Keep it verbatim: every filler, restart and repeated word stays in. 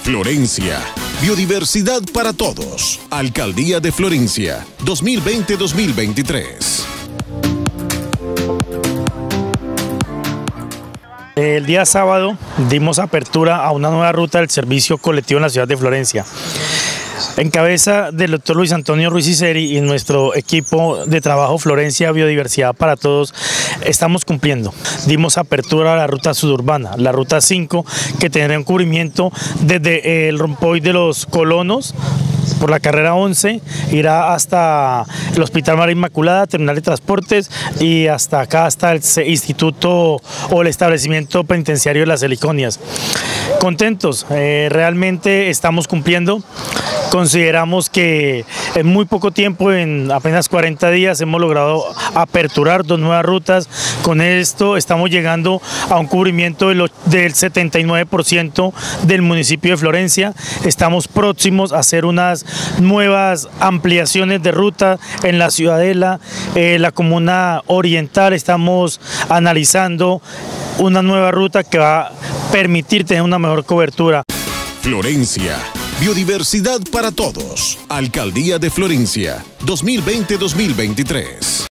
Florencia, biodiversidad para todos. Alcaldía de Florencia, dos mil veinte a dos mil veintitrés. El día sábado dimos apertura a una nueva ruta del servicio colectivo en la ciudad de Florencia. En cabeza del doctor Luis Antonio Ruiz Iseri y nuestro equipo de trabajo Florencia Biodiversidad para Todos, estamos cumpliendo. Dimos apertura a la ruta suburbana, la ruta cinco, que tendrá un cubrimiento desde el rompoy de los Colonos, por la carrera once, irá hasta el Hospital María Inmaculada, terminal de transportes, y hasta acá, hasta el instituto o el establecimiento penitenciario de Las Heliconias. Contentos, eh, realmente estamos cumpliendo. Consideramos que en muy poco tiempo, en apenas cuarenta días, hemos logrado aperturar dos nuevas rutas. Con esto estamos llegando a un cubrimiento del setenta y nueve por ciento del municipio de Florencia. Estamos próximos a hacer unas nuevas ampliaciones de ruta en la Ciudadela, eh, la comuna oriental. Estamos analizando una nueva ruta que va a permitir tener una mejor cobertura. Florencia, biodiversidad para todos. Alcaldía de Florencia, dos mil veinte a dos mil veintitrés.